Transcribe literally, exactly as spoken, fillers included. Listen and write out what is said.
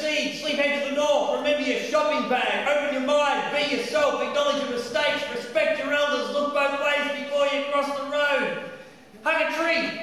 proceed, sleep head to the north, remember your shopping bag, open your mind, be yourself, acknowledge your mistakes, respect your elders, look both ways before you cross the road. Hug a tree,